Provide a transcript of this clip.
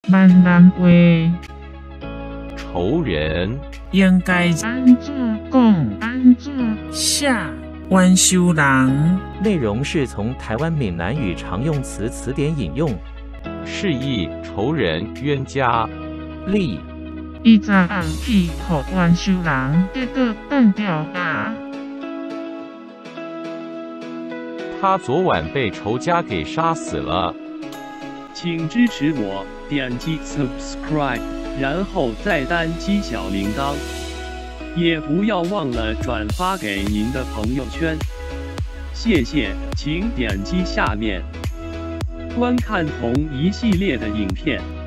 闽南话， 仇人应该安怎讲？安怎写？冤仇人， 内容是从台湾闽南语常用词词典引用。 示意仇人、冤家。 例： 伊昨暗去互冤仇人，结果变掉牙。 他昨晚被仇家给杀死了。 请支持我，点击 subscribe， 然后再单击小铃铛，也不要忘了转发给您的朋友圈。谢谢，请点击下面观看同一系列的影片。